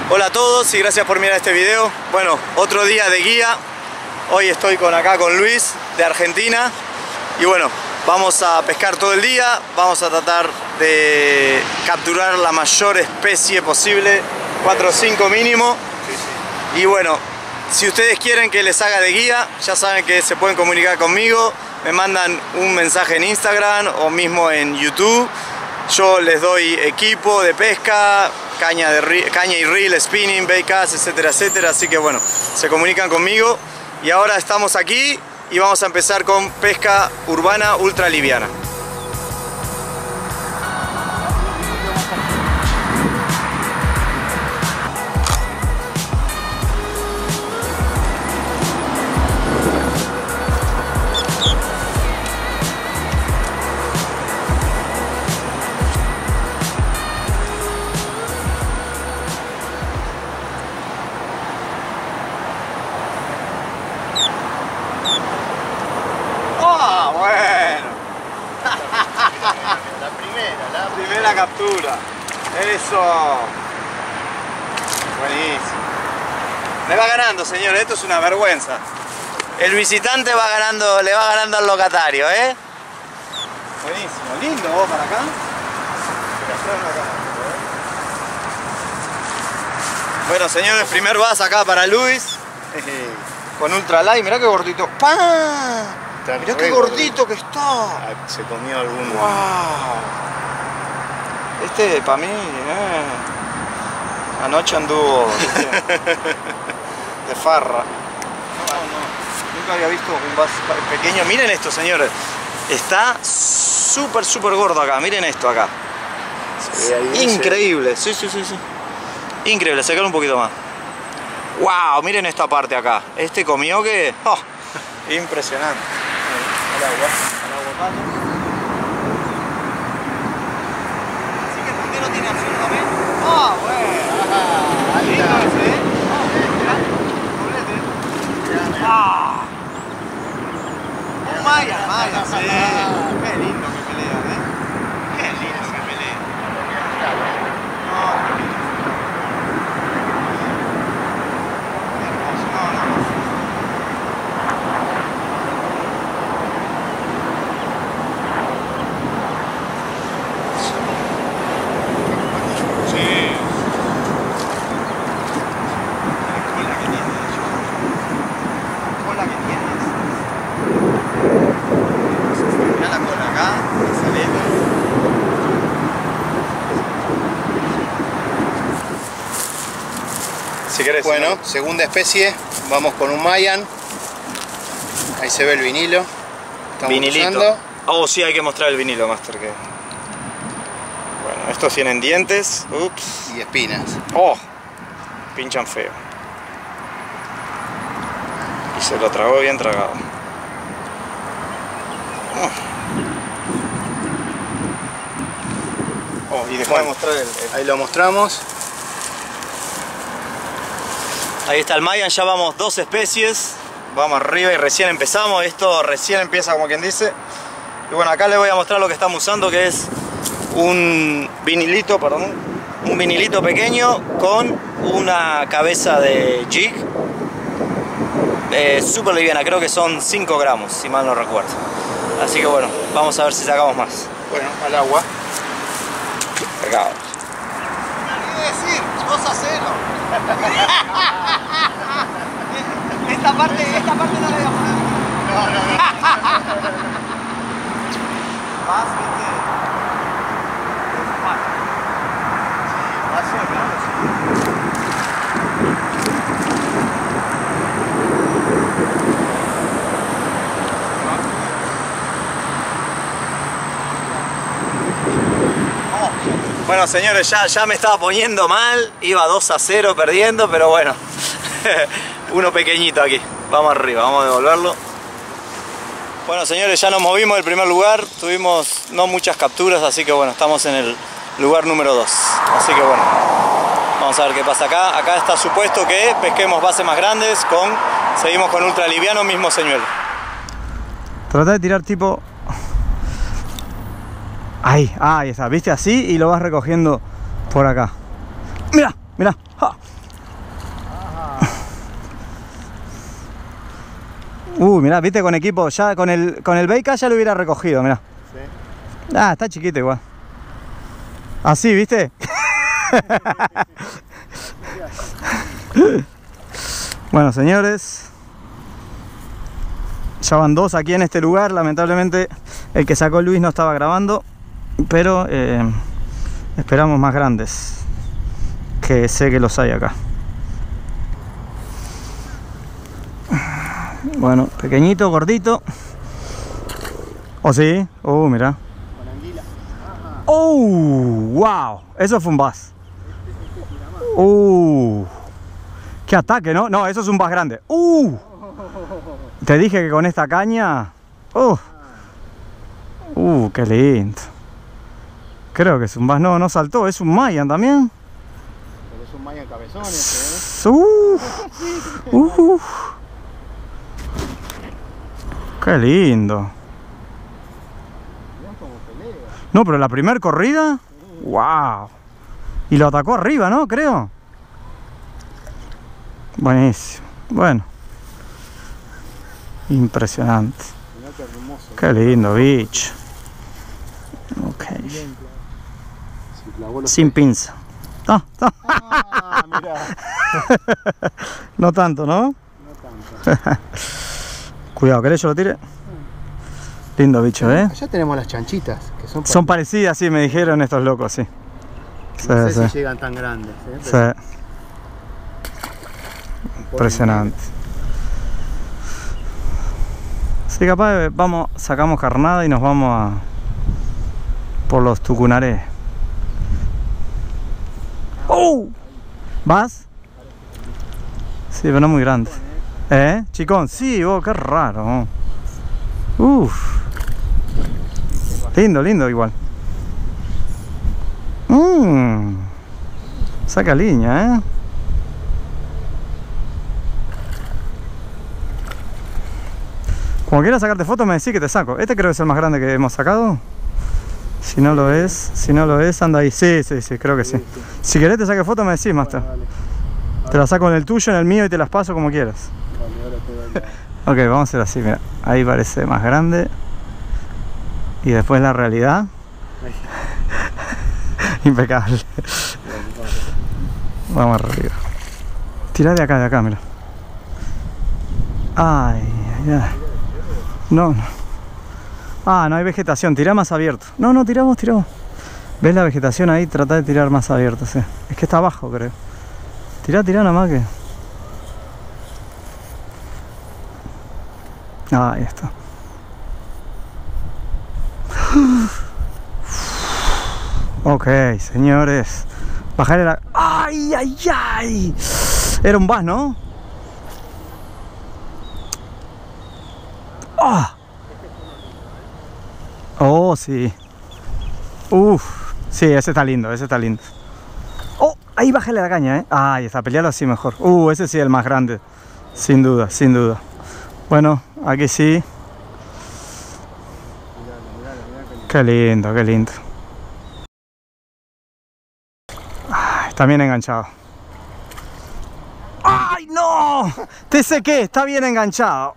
Hola a todos y gracias por mirar este video. Bueno, otro día de guía. Hoy estoy acá con Luis de Argentina. Y bueno, vamos a pescar todo el día. Vamos a tratar de capturar la mayor especie posible, 4 o 5 mínimo. Y bueno, si ustedes quieren que les haga de guía, ya saben que se pueden comunicar conmigo. Me mandan un mensaje en Instagram o mismo en YouTube. Yo les doy equipo de pesca, caña y reel, spinning, baitcast, etcétera, etcétera. Así que bueno, se comunican conmigo. Y ahora estamos aquí y vamos a empezar con pesca urbana ultra liviana. La primera captura. Eso. Buenísimo. Me va ganando, señores. Esto es una vergüenza. El visitante va ganando, le va ganando al locatario, ¿eh? Buenísimo. Lindo vos para acá. Bueno, señores, primer bass acá para Luis. Con ultralight. Mirá qué gordito. ¡Pah! Mirá qué gordito que está. Se comió alguno. Wow. Este para mí, anoche anduvo de farra. No, nunca había visto un bass pequeño. Miren esto, señores. Está súper gordo acá. Miren esto acá. Increíble. Sí. Increíble. Sacar un poquito más. Wow, miren esta parte acá. Este comió que... Oh, impresionante. Al agua pato. Así que el puntero tiene absolutamente... ¡Ah, bueno! Ahí está ese, ¿eh? Doblete. ¡Ah! Un Maya, sí. Qué lindo que pelea, ¿eh? Qué lindo que pelea. No, si querés, bueno, ¿no? Segunda especie, vamos con un Mayan. Ahí se ve el vinilo. Estamos vinilito. Usando. Oh, sí, hay que mostrar el vinilo, Master. Que... Bueno, estos tienen dientes. Ups. Y espinas. Oh, pinchan feo. Y se lo tragó bien tragado. Oh, y después de mostrar el... Ahí lo mostramos. Ahí está el Mayan, ya vamos 2 especies. Vamos arriba y recién empezamos. Esto recién empieza, como quien dice. Y bueno, acá les voy a mostrar lo que estamos usando, que es un vinilito, perdón. Un vinilito pequeño con una cabeza de jig. Súper liviana, creo que son 5 gramos, si mal no recuerdo. Así que bueno, vamos a ver si sacamos más. Bueno, al agua. Pecado. ¿Qué decir? 2-0. Esta parte no la voy a poner. No. Más, viste. Bueno, señores, ya me estaba poniendo mal. Iba 2-0 perdiendo, pero bueno. Uno pequeñito aquí. Vamos arriba, vamos a devolverlo. Bueno, señores, ya nos movimos del primer lugar. Tuvimos no muchas capturas, así que bueno, estamos en el lugar número 2. Así que bueno, vamos a ver qué pasa acá. Acá está supuesto que pesquemos bases más grandes. Seguimos con ultra liviano, mismo señuelo. Trata de tirar tipo... Ahí está, viste, así, y lo vas recogiendo por acá. ¡Mira! mirá. ¡Ja! Mirá, viste, con equipo, ya con el Beika ya lo hubiera recogido, mirá. Sí. Ah, está chiquito igual. Así, ¿viste? Bueno, señores, ya van 2 aquí en este lugar. Lamentablemente el que sacó Luis no estaba grabando, pero esperamos más grandes, que sé que los hay acá. Bueno, pequeñito, gordito. ¿Oh sí? Mirá. Con anguila. Wow, eso fue un bass. Qué ataque, ¿no? No, eso es un bass grande. Te dije que con esta caña. Qué lindo. Creo que es un bass. No, no saltó, es un Mayan también. Pero es un Mayan cabezón Qué lindo. Mirá cómo pelea. No, pero la primera corrida. Wow. Y lo atacó arriba, ¿no? Creo. Buenísimo. Bueno. Impresionante. Mirá qué hermoso. Qué lindo, bicho. Ok. Sin pinza. Ah, Mirá. no tanto, ¿no? No tanto. Cuidado, ¿querés yo lo tire? Lindo bicho, ¿eh? Allá tenemos las chanchitas, que Son parecidas, sí, me dijeron estos locos, sí. No sé si llegan tan grandes, Sí. Impresionante. Sí, capaz sacamos carnada y nos vamos por los tucunarés. ¿Vas? Sí, pero no muy grande. Chicón, sí, qué raro. Lindo, lindo igual. Saca línea, Como quieras sacarte fotos me decís que te saco. Este creo que es el más grande que hemos sacado. Si no lo es, anda ahí. Sí, creo que sí. Si querés te saque fotos me decís, Master. Te las saco en el tuyo, en el mío y te las paso como quieras. Ok, vamos a hacer así, mira. Ahí parece más grande. Y después la realidad. Impecable. Vamos arriba. Tirá de acá, mira. Ay. No. No hay vegetación, tirá más abierto. No, tiramos. ¿Ves la vegetación ahí? Trata de tirar más abierto, sí. Es que está abajo, creo. Tirá nada más que... Ahí está. Ok, señores. Bajaré la... ¡Ay! Era un bass, ¿no? Sí. Sí, ese está lindo. Ahí bájale la caña, Ahí está, pelearlo así mejor. Ese sí es el más grande. Sin duda. Bueno, aquí sí. Qué lindo. Está bien enganchado. ¡Ay, no! Te sequé, está bien enganchado.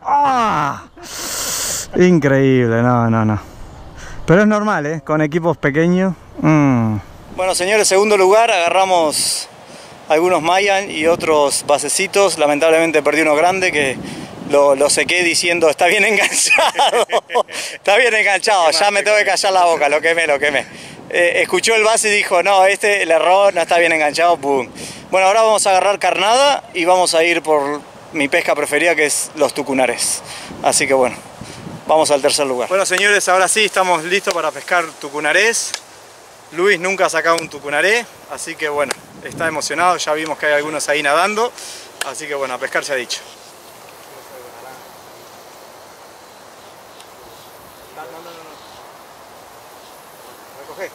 Increíble, no. Pero es normal, con equipos pequeños. Bueno, señores, segundo lugar, agarramos algunos Mayan y otros basecitos. Lamentablemente perdí uno grande que lo sequé diciendo está bien enganchado. Está bien enganchado, ya me tengo que callar la boca, lo quemé. Escuchó el base y dijo, no, el error, no está bien enganchado, pum. Bueno, ahora vamos a agarrar carnada y vamos a ir por mi pesca preferida, que es los tucunares. Así que bueno, vamos al tercer lugar. Bueno, señores, ahora sí estamos listos para pescar tucunarés. Luis nunca ha sacado un tucunaré, así que bueno, está emocionado. Ya vimos que hay algunos ahí nadando, así que bueno, a pescar se ha dicho. Recoge.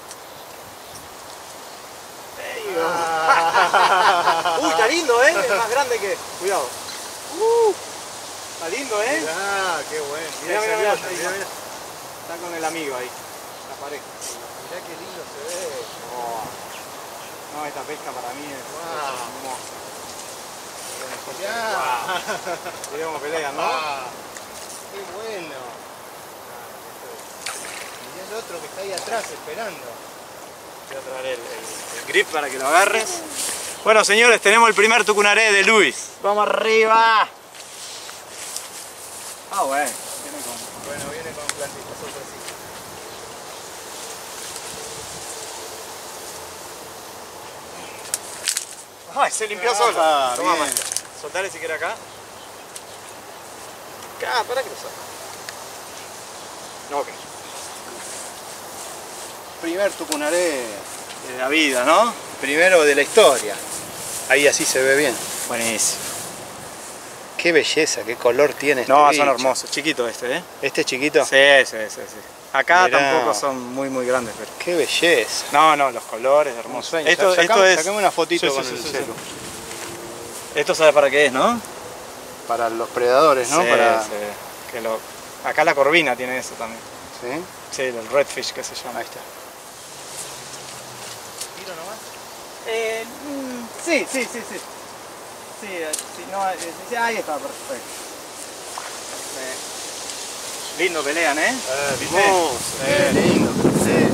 Está lindo, es más grande que... Cuidado. Está lindo, Qué bueno. Mirá. Está con el amigo ahí, la pareja. Mirá qué lindo se ve. No, esta pesca para mí es hermosa. Ya. Mirá cómo pelean, ¿no? Qué bueno. Y el otro que está ahí atrás esperando. Voy a traer el grip para que lo agarres. Bueno, señores, tenemos el primer tucunaré de Luis. ¡Vamos arriba! Ah, bueno. Viene con plantitas, otro así. ¡Ay, se limpió solo! Toma, bien. Master. Soltale si quiere acá. Acá, para que lo saque. Ok. Primer tucunaré De la vida, ¿no? primero de la historia. Ahí así se ve bien. Buenísimo. Qué belleza, qué color tiene este No, bicho. son hermosos. Chiquito este, ¿eh? ¿Este es chiquito? Sí. Acá Mirá. tampoco son muy grandes, pero... Qué belleza. No, los colores hermosos. Esto es... Sacame una fotito Sí, con sí, el sí, celu. Esto sabe para qué es, ¿no? Para los predadores, ¿no? Sí, Para... sí. Acá la corvina tiene eso también. ¿Sí? Sí, el redfish que se llama. Ahí está. ¿Tiro nomás? Sí. Sí, ahí está, perfecto. Lindo pelean, ¿eh? ¿Viste? Qué lindo. Sí.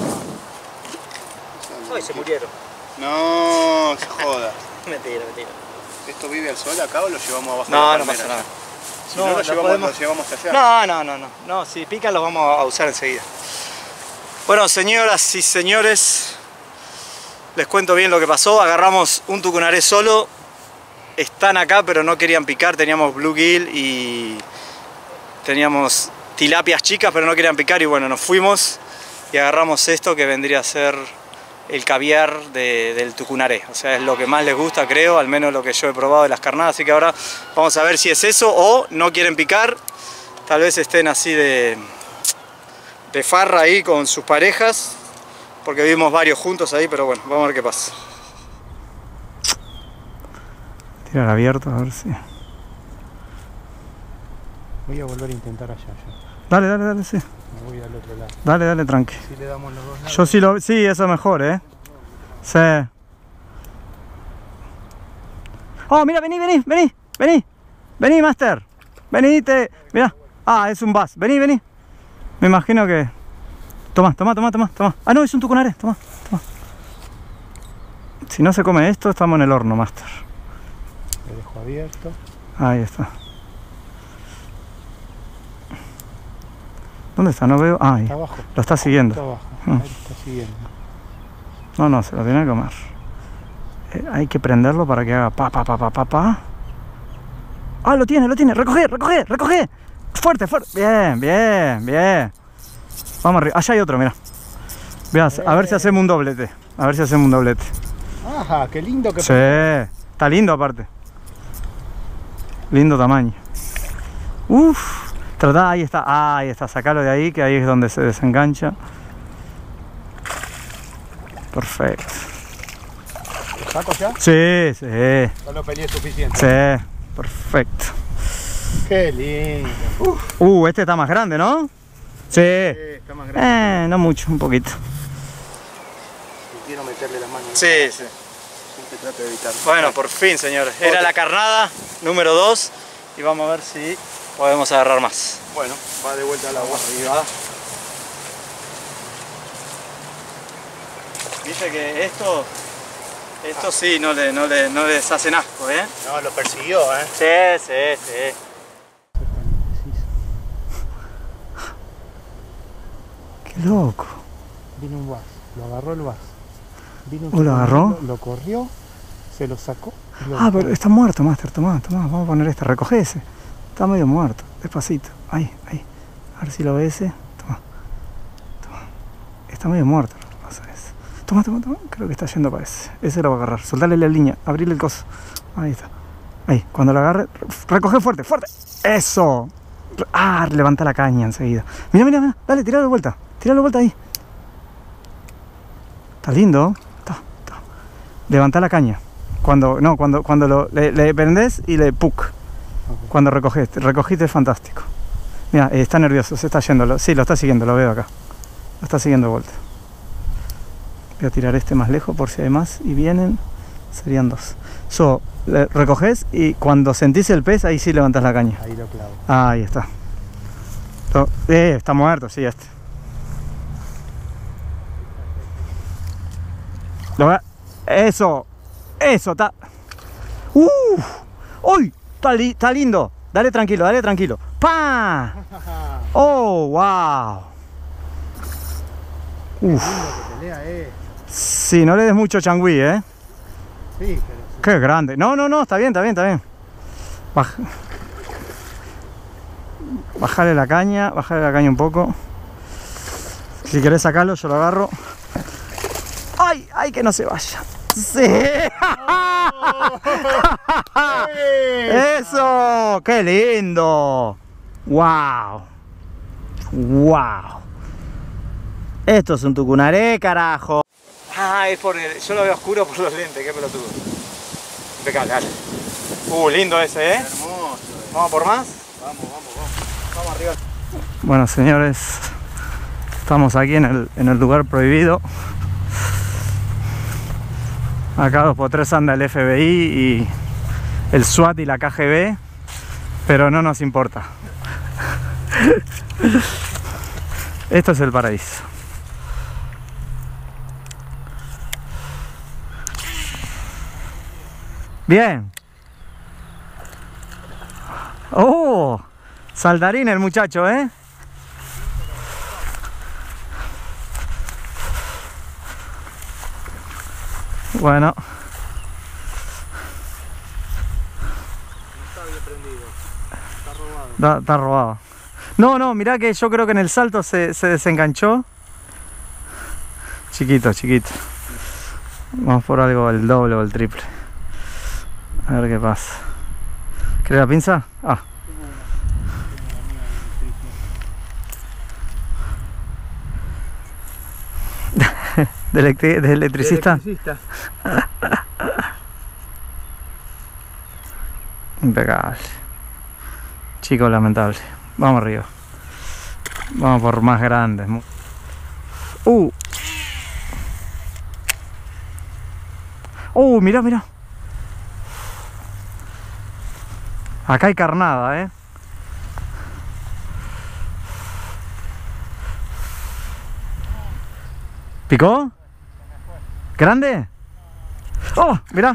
Ay, se murieron. No, se joda. Mentira. ¿Esto vive al sol acá o lo llevamos abajo de No, la no palmera? pasa nada. Si no, lo llevamos hasta allá. No, si pican los vamos a usar enseguida. Bueno, señoras y señores, les cuento bien lo que pasó. Agarramos un tucunaré solo. Están acá, pero no querían picar. Teníamos bluegill y teníamos tilapias chicas, pero no querían picar. Y bueno, nos fuimos y agarramos esto que vendría a ser el caviar del tucunaré. O sea, es lo que más les gusta, creo, al menos lo que yo he probado de las carnadas. Así que ahora vamos a ver si es eso o no quieren picar. Tal vez estén así de farra ahí con sus parejas, porque vimos varios juntos ahí, pero bueno, vamos a ver qué pasa. Tirar abierto, a ver si... Voy a volver a intentar allá yo. Dale, sí. Me voy al otro lado. Dale, tranqui. Si le damos los dos lados. Yo sí sí, eso es mejor, ¿eh? Sí. Oh, mira, vení, Master. Venite, mira. Ah, es un bass. Vení. Me imagino que... Toma. Ah, no, es un tucunaré. Toma. Si no se come esto, estamos en el horno, Master. Lo dejo abierto. Ahí está. ¿Dónde está? No veo. Ah, ahí. Está abajo. Lo está siguiendo. Está abajo. Ahí lo está siguiendo. No, se lo tiene que comer. Hay que prenderlo para que haga pa. Ah, lo tiene. Recoge. Fuerte. Bien. Vamos arriba. Allá hay otro, mira. A ver si hacemos un doblete. Ajá, qué lindo que... Sí, está lindo aparte. Lindo tamaño. Uff. Tratá, ahí está. Sacalo de ahí, que ahí es donde se desengancha. Este ¿Lo saco ya? Sí. Ya lo peleé suficiente. Sí, perfecto. Qué lindo. Este está más grande, ¿no? Sí. Está más grande. No mucho, un poquito. Y quiero meterle las manos. Sí. Siempre trato de evitarlo. Bueno, por fin, señores. Era la carnada número 2 y vamos a ver si podemos agarrar más. Bueno, va de vuelta al agua. Arriba. Viste que esto sí no les hacen asco, ¿eh? No, lo persiguió, Sí. Qué loco. Vino un vas, lo agarró el vas. ¿Lo agarró? Lo corrió, se lo sacó. Pero está muerto, Master. Tomá. Vamos a poner este. Recoge ese. Está medio muerto. Despacito. Ahí. A ver si lo ves ese. Toma. Está medio muerto. Lo que pasa es. Toma. Creo que está yendo para ese. Ese lo va a agarrar. Soltale la línea. Abrirle el coso. Ahí está. Ahí. Cuando lo agarre, recoge fuerte. ¡Eso! Levanta la caña enseguida. Mira. Dale, tiralo de vuelta. Ahí. Está lindo. Está. Levanta la caña. Cuando le prendés y le puc. Okay. Cuando recogiste es fantástico. Mira, está nervioso, se está yendo. Sí, lo está siguiendo, lo veo acá. Lo está siguiendo de vuelta. Voy a tirar este más lejos por si hay más y vienen. Serían 2. Recoges y cuando sentís el pez, ahí sí levantás la caña. Ahí lo clavo. Ahí está. Está muerto, sí, este. Eso, está. ¡Uy! Está lindo. Dale tranquilo, dale tranquilo. ¡Pah! ¡Oh, wow! Uf. Sí, no le des mucho changüí, ¿eh? Sí, pero... Qué grande. No, está bien. Bájale la caña un poco. Si querés sacarlo, yo lo agarro. ¡Ay, que no se vaya! ¡Sí! ¡Eso! ¡Qué lindo! ¡Wow! Esto es un tucunaré, carajo. Es por el... Yo lo veo oscuro por los lentes, qué pelotudo. Impecable, dale. Lindo ese, ¿eh? Hermoso. ¿Vamos por más? Vamos arriba. Bueno, señores, estamos aquí en el lugar prohibido. Acá 2x3 anda el FBI y el SWAT y la KGB, pero no nos importa. Esto es el paraíso. Bien. Saldarín el muchacho, ¿eh? Bueno. Está bien prendido. Está robado. Está robado. No, mirá que yo creo que en el salto se desenganchó. Chiquito. Vamos por algo el doble o el triple. A ver qué pasa. ¿Querés la pinza? ¿De electricista? Impecable. Chico lamentable. Vamos arriba. Vamos por más grandes. Mirá. Acá hay carnada, ¿eh? ¿Picó? ¿Grande? Mirá.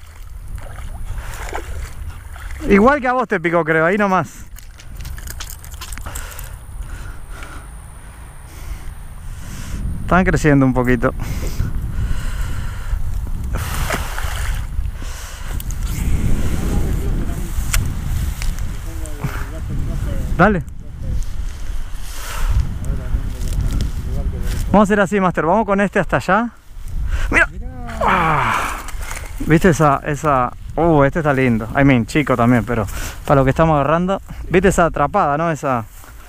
Igual que a vos te picó, creo, ahí nomás. Están creciendo un poquito. Dale. Vamos a hacer así, Master. Vamos con este hasta allá. Mira. ¿Viste esa? Este está lindo. Chico también, pero para lo que estamos agarrando. ¿Viste esa atrapada, no? La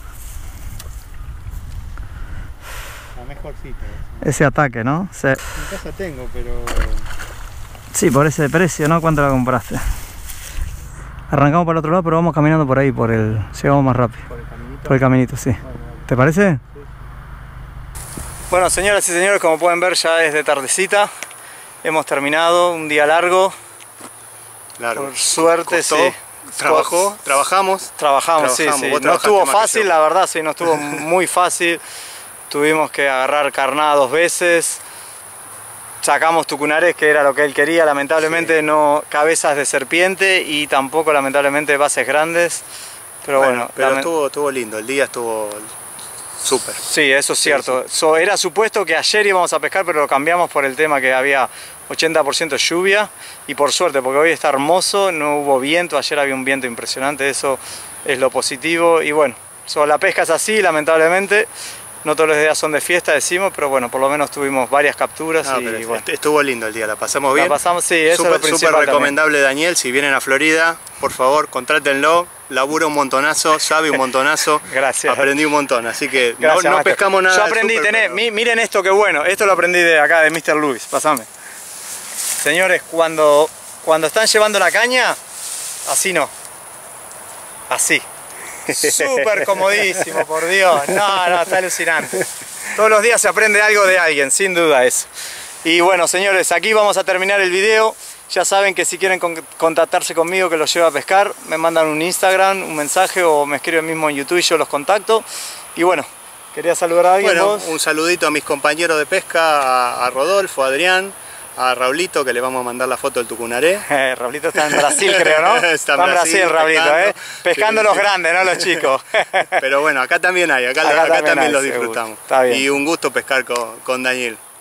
mejorcita. Ese ataque, ¿no? En casa tengo, pero... Sí, por ese precio, ¿no? ¿Cuánto la compraste? Arrancamos para el otro lado, pero vamos caminando por ahí, llegamos más rápido. ¿Por el caminito? Sí. ¿Te parece? Sí. Bueno, señoras y señores, como pueden ver, ya es de tardecita. Hemos terminado un día largo. Por suerte, costó, sí. Trabajamos, sí. No estuvo fácil, la verdad, sí, no estuvo muy fácil. Tuvimos que agarrar carnada 2 veces. Sacamos tucunarés, que era lo que él quería, lamentablemente no cabezas de serpiente y tampoco lamentablemente bases grandes. Pero bueno, pero estuvo lindo, el día estuvo súper. Sí, eso es cierto. Sí. Era supuesto que ayer íbamos a pescar, pero lo cambiamos por el tema que había 80% lluvia y por suerte, porque hoy está hermoso, no hubo viento, ayer había un viento impresionante, eso es lo positivo y bueno, la pesca es así, lamentablemente. No todos los días son de fiesta, decimos, pero bueno, por lo menos tuvimos varias capturas. Y bueno. Estuvo lindo el día, la pasamos bien. La pasamos, sí, eso es lo principal. Súper recomendable también. Daniel, si vienen a Florida, por favor, contrátenlo. Labura un montonazo, sabe un montonazo. Gracias. Aprendí un montón, así que gracias, no pescamos nada. Yo aprendí, miren esto que bueno, esto lo aprendí de acá, de Mr. Lewis, pasame. Señores, cuando están llevando la caña, así no, así. Súper comodísimo, por Dios. No, está alucinante. Todos los días se aprende algo de alguien, sin duda eso. Y bueno, señores, aquí vamos a terminar el video. Ya saben que si quieren contactarse conmigo, que los lleve a pescar, me mandan un Instagram, un mensaje o me escriben mismo en YouTube y yo los contacto. Y bueno, quería saludar a alguien. Bueno, ¿vos? un saludito a mis compañeros de pesca, a Rodolfo, a Adrián, a Raulito, que le vamos a mandar la foto del tucunaré. Raulito está en Brasil, creo, ¿no? Está en Brasil, Raulito, pescando. Pescando Sí, los sí. grandes, no los chicos. Pero bueno, acá también hay, acá Acá también hay, los seguro. disfrutamos. Está bien. Y un gusto pescar con Daniel.